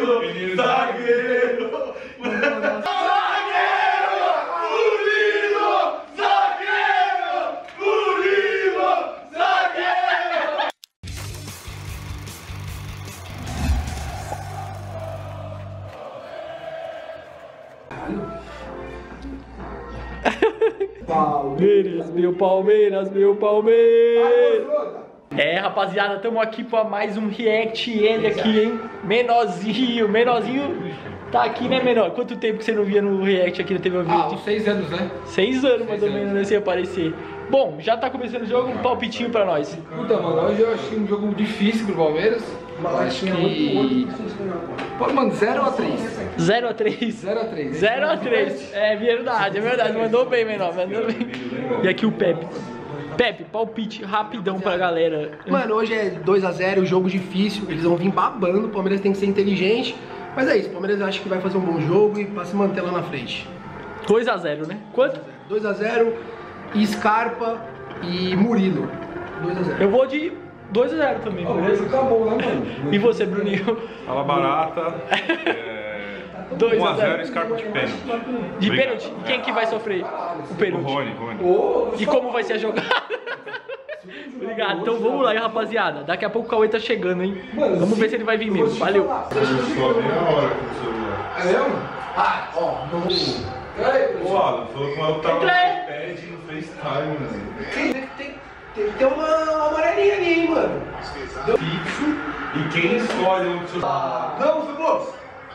Murilo, zagueiro! Palmeiras, meu Palmeiras, meu Palmeiras. É, rapaziada, estamos aqui para mais um react. Ele aqui, hein? Menorzinho tá aqui, né, Menor? Quanto tempo que você não via no react aqui na TV ao vivo? Uns 6 anos, né? 6 anos, mais ou menos, né, sem aparecer. Bom, já tá começando o jogo, um palpitinho pra nós. Puta, mano, hoje eu achei um jogo difícil pro Palmeiras. Acho que... Pô, mano, 0x3. 0x3. 0x3. 0x3. É verdade, é verdade. Mandou bem, Menor, mandou bem. E aqui o Pepe. Pepe, palpite rapidão pra galera. Mano, hoje é 2x0, jogo difícil. Eles vão vir babando, o Palmeiras tem que ser inteligente. Mas é isso, o Palmeiras acho que vai fazer um bom jogo e pra se manter lá na frente. 2x0, né? Quanto? 2x0, Scarpa e Murilo. 2x0. Eu vou de 2x0 também, beleza? Acabou, né, mano? E você, Bruninho? Fala barata. 2x0. 1x0 Scarpa de pênalti. De pênalti? Quem que vai sofrer o O pênalti? Rony. E como vai ser a jogada? Obrigado, então vamos lá, hein, rapaziada. Daqui a pouco o Cauê tá chegando, hein? Vamos ver se ele vai vir mesmo. Valeu. Só meia hora com o celular. É mesmo? Ah, ó, vamos. Ô, Alan, falou que eu tava no iPad no FaceTime, mano. Tem que ter uma amarelinha ali, hein, mano. Fixo. E quem escolhe o seu... Não, foi bom.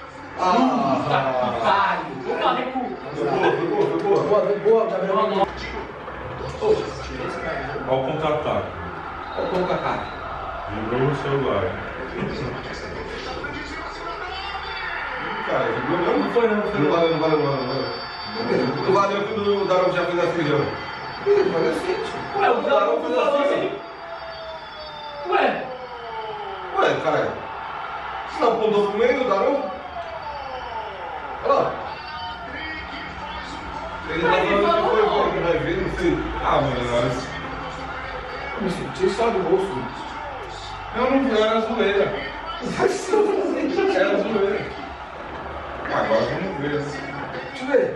Opa, recuo. Boa, Gabriel. Olha o contra-ataque. Olha o Kaká. Jogou no celular. Cara, não foi não. Não valeu. Não valeu quando o Darão já fez assim, já. Valeu sim. Ué, o Darão fez assim. Ué. Ué, cara. Você não apontou pro meio, o Darão? Olha lá. Ele tá falando que foi, que vai ver, não sei. Ah, mano, Você sabe o bolso. eu não vi, era zoeira. Era zoeira. Agora vamos ver. Deixa eu ver.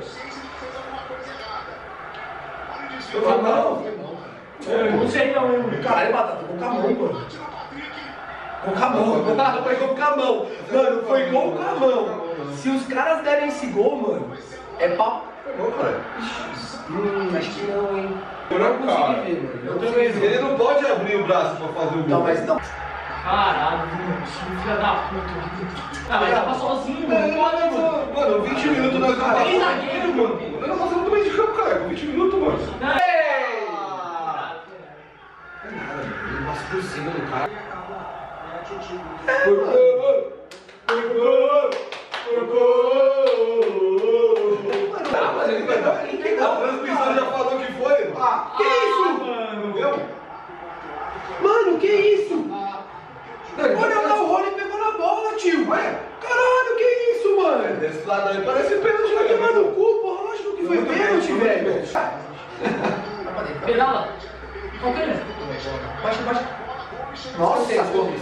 Foi mal. Não sei não, hein? Caralho, Batata, com o Camão, mano. Com o Camão. Foi com o Camão. Mano, foi com o Camão. Se os caras derem esse gol, mano, é papo. Foi bom, cara. Acho que não, hein. Eu não consegui ver, mano. Eu também vi. Ele não pode abrir o braço pra fazer o gol. Não, mas não. Caralho, filha da puta. Ah, mas tava sozinho, mano. Mano, 20 minutos nós não Tem zagueiro, mano. Eu não passando do meio de campo, cara. 20 minutos, mano. Nossa, por cima do cara. Ah, mas ele vai dar. A transmissão já falou que foi. Ah, Que isso? mano. Mano, que isso? Olha lá, o Rony pegou na bola, tio. Ué? Caralho, que isso, mano? Desse lado aí parece pênalti, Vai tomar velho. no cu, porra. Lógico que foi pênalti, velho. Pedala. Qualquer um. Baixa. Nossa, Gomes.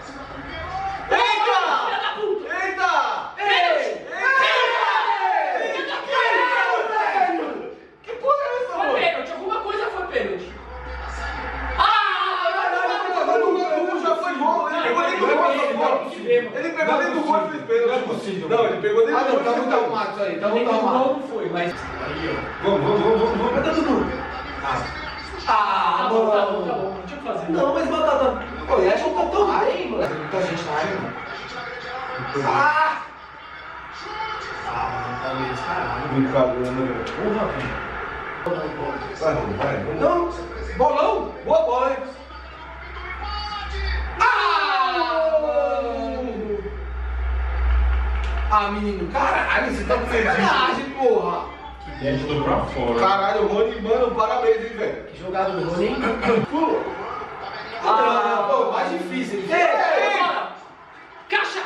Eita! Que porra é essa, Foi mano? pênalti, alguma coisa foi pênalti. Caralho, já foi gol. Ele pegou dentro do gol, foi gol. Ele pegou dentro do gol e fez pênalti. Não é possível. Não, ele pegou dentro do gol. Tá muito arrumado isso aí. Tá muito Não arrumado. foi, mas... Vamos. Cadê o Dudu? Tá bom. Não tinha o que fazer. Não, mas Batata. Pô, e acha que tá tão bem, mano. Muita gente na área, mano. Palmeiras, caralho. Brincadeira, né, velho? Vai. Não, bolão. Boa bola, hein? Menino, caralho, você tá com sacanagem, porra. Estou pra fora. Caralho, Rony, mano, parabéns, hein, velho. Que jogada do Rony, hein? Pô, mais difícil. Caixa!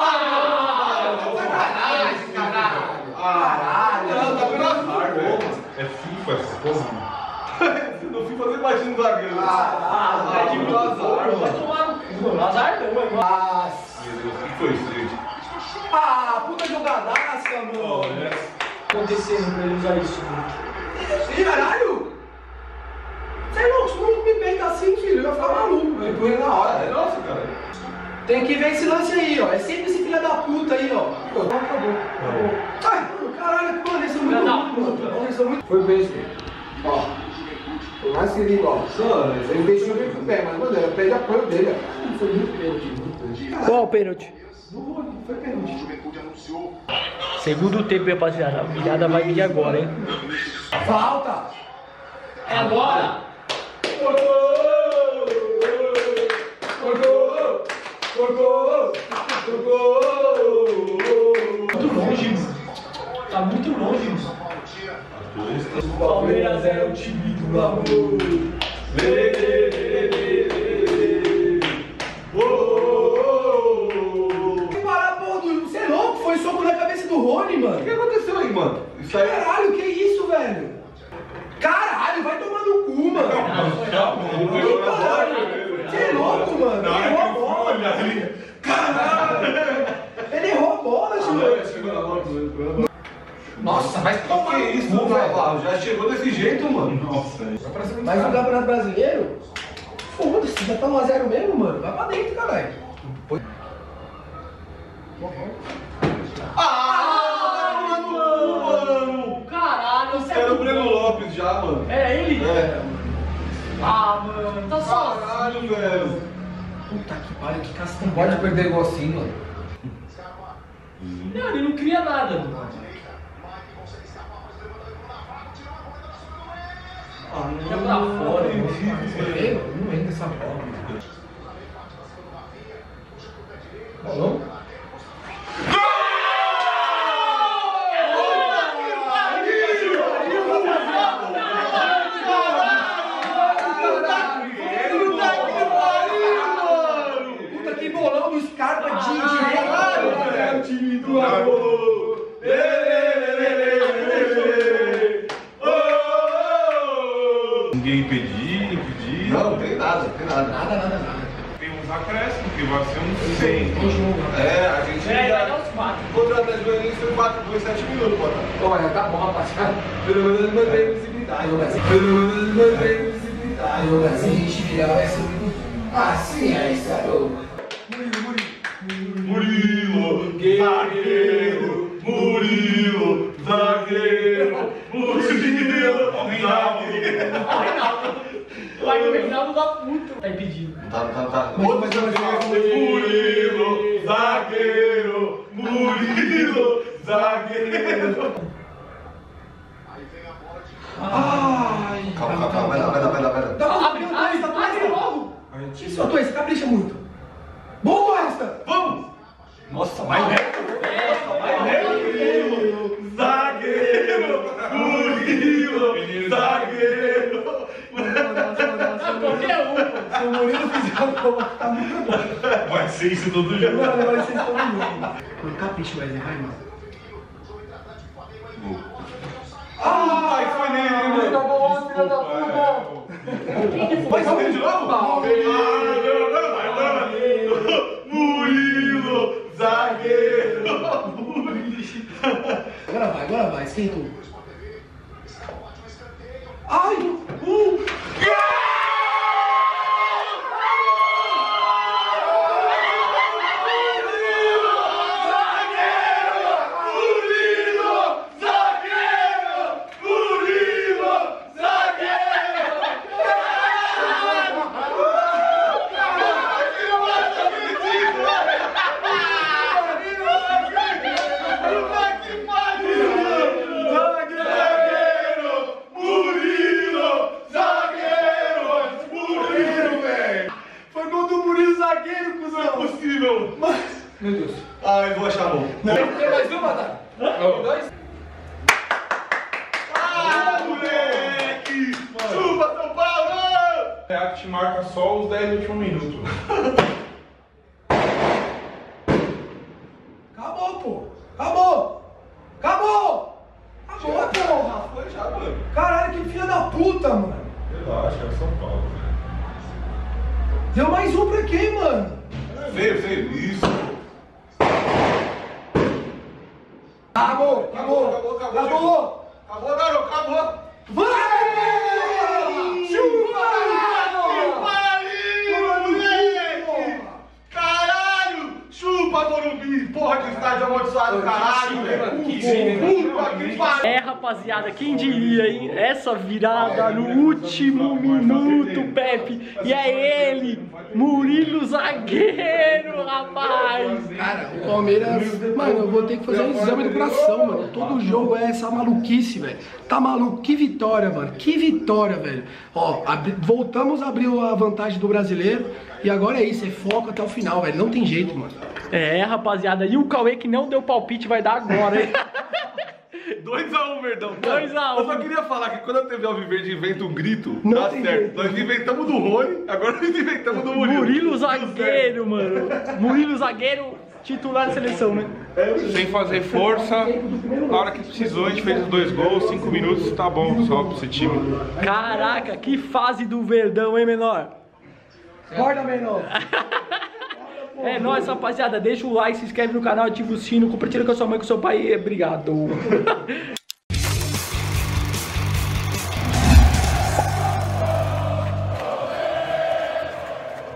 Sacanagem, caralho. Caralho. Não, tá vendo azar, velho. É FIFA essa porra. No FIFA você imagina o zagueiro. É de muito azar. Vai tomar no cu, azar não, é igual. Meu Deus, o que foi isso, gente? Ah, puta jogadaça, mano. Acontecendo pra ele usar isso. Ih, caralho! Você é louco, se não me peita assim, filho, eu ia ficar maluco. Eu põe na hora, é nossa, cara. Tem que ver esse lance aí, ó. É sempre esse filho da puta aí, ó. Pô, acabou. Ai, caralho, mano, eles são muito loucos, mano. Eles são muito... Foi bem, ó. Por mais que ele goste, ele deixou bem com o pé, mas, mano, era pé de apoio dele, ó. Foi muito pênalti. Qual o pênalti? Foi pênalti. Segundo tempo, rapaziada. A humilhada vai vir agora, hein? Falta! É agora! Muito longe, mano. Tá muito longe, mano. Palmeiras é o time do amor. Parar, pô, você é louco? Foi soco na cabeça do Rony, mano. O que aconteceu aí, mano? Isso aí... Caralho, que isso, velho? Caralho, vai tomar no cu, mano. Você é louco, mano. Ele errou a bola. Caralho. Ele errou a bola, senhor. Nossa, vai tomar Que isso, Navarro? Já chegou desse jeito, mano? Nossa, Mas no Campeonato Brasileiro? Foda-se, já tá 1x0 mesmo, mano. Vai pra dentro, caralho. Mano! Caralho, você Era o Breno Lopes já, mano. É ele? É. Ah, mano, tá só. Caralho, velho. Puta que pariu, que castão. Não pode perder gol assim, mano. Não, ele não cria nada, mano. Fica pra fora, Não entra essa bola, mano. Bolão? Puta que bolão do Scarpa de direito. É o time do amor. ninguém impedir. Não, tem nada, tem nada. Nada. Tem uns acréscimos, que vai ser uns 100. É, a gente É, vai já... dar os 4. Contra o Atlético Goianiense foi 4 gols em 7 minutos, bota. Pô, mas tá bom, rapaziada. Pelo menos mantém visibilidade. Pelo menos mantém visibilidade. Se a gente virar, vai ser muito... Assim é isso, garoto. Murilo, zagueiro. Murilo, zagueiro. Murilo, zagueiro. Vai no Reinaldo da puta. Tá impedido. Tá. Murilo, zagueiro. Murilo, zagueiro. Ai. Calma, vai dar. Abre logo. Isso, Atuê, você capricha muito. Boa, Resta. Vamos! Nossa, mais lento! Murilo, zagueiro! Murilo, zagueiro! Qualquer um. Se o Murilo fizer o gol, vai ficar muito bom. Vai ser isso todo jogo. Mano, vai ser todo mundo. Mano, capricha, Wesley, vai, mano. Ai, foi nele, mano. Tá bom, filha da puta. Vai ser de novo? Murilo, zagueiro! Agora vai, esquentou. Ai! Meu Deus. Ai, vou achar a mão. Tem mais uma, Dá? Tem 2? Ah, moleque! Chupa, São Paulo! React marca só os 10 últimos minutos. Acabou, pô! Acabou, porra! Foi já, mano. Caralho, que filha da puta, mano! Relaxa, é São Paulo. Deu mais um pra quem, mano? Feio, isso. Acabou. Acabou, garoto, acabou. Vai! Chupa! Caralho! Chupa, Morumbi! Porra de estádio amaldiçoado, caralho, velho! Puta que pariu! É, rapaziada, quem diria, hein? Essa virada no último minuto, Pepe. E é ele, Murilo Zagueiro, rapaz. Cara, o Palmeiras... Mano, eu vou ter que fazer um exame do coração, mano. Todo jogo é essa maluquice, velho. Tá maluco? Que vitória, mano. Que vitória, velho. Ó, voltamos a abrir a vantagem do brasileiro. E agora é isso, é foco até o final, velho. Não tem jeito, mano. É, rapaziada. E o Cauê que não deu palpite vai dar agora, hein? 2x1, Verdão. 2 a 1. Eu só queria falar que quando a TV Alviverde inventa um grito, Não dá tem certo. jeito. Nós inventamos do Rony, agora nós inventamos do Murilo. Murilo Zagueiro, mano. Murilo Zagueiro, titular da seleção, né? Sem fazer força, na hora que precisou, a gente fez os 2 gols, 5 minutos, tá bom só pra esse time. Caraca, que fase do Verdão, hein, menor? Acorda, menor. É nóis, rapaziada. Deixa o like, se inscreve no canal, ativa o sino, compartilha com a sua mãe e com o seu pai. Obrigado.